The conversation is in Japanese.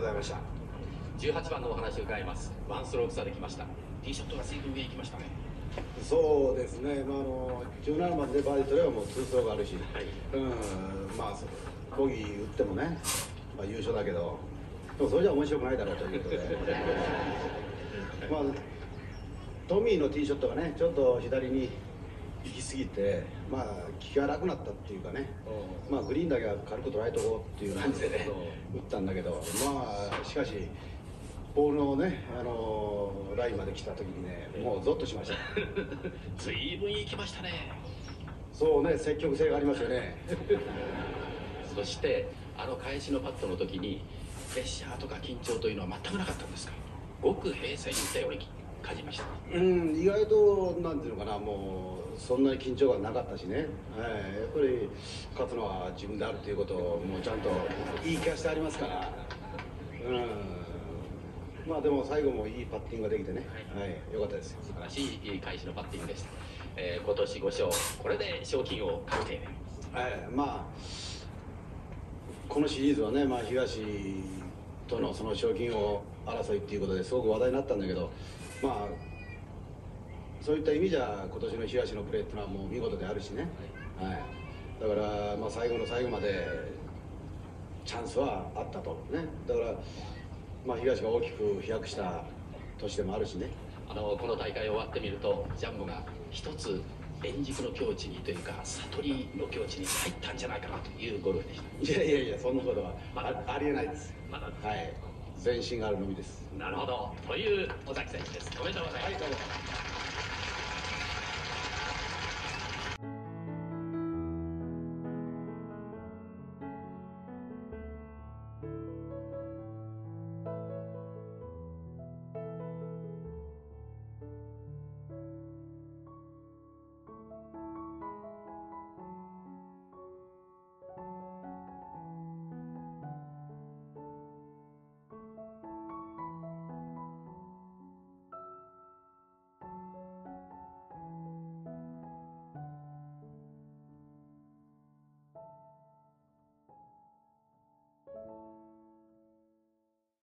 ざいました。 18番のお話を伺います。ワンストローク差できました。ティーショットが随分上行きましたね。 そうですね、17番でバーディー取ればもう2ストロークあるし、 はい、 ボギー打ってもね、優勝だけど、でもそれじゃ面白くないだろうということで、トミーのティーショットがね、ちょっと左に行き過ぎて、気が楽になったっていうかね、グリーンだけは軽く捉えとこうっていう感じでね、打ったんだけど、しかし、ボールのね、ラインまで来た時にね、もうゾッとしました。 随分行きましたね。 そうね、積極性がありますよね。 そして、返しのパットの時に、プレッシャーとか緊張というのは全くなかったんですか。ごく平静にいったように感じました。 意外と、なんていうのかな、もう、そんなに緊張がなかったしね、やっぱり勝つのは自分であるということを、もうちゃんと言い聞かせてありますから。でも最後もいいパッティングができてね、良かったです。 素晴らしい返しのパッティングでした。今年5勝、これで賞金を確定。 このシリーズはね、東とのその賞金王争いっていうことですごく話題になったんだけど、そういった意味じゃ今年の東のプレーっていうのはもう見事であるしね、だから最後の最後までチャンスはあったとね。だから東が大きく飛躍した年でもあるしね。 この大会終わってみると、ジャンボが一つ円軸の境地にというか、悟りの境地に入ったんじゃないかなというゴルフでした。 いや、そんなことはありえないです。前進があるのみです。 なるほど。という尾崎選手です。おめでとうございます。 どうも。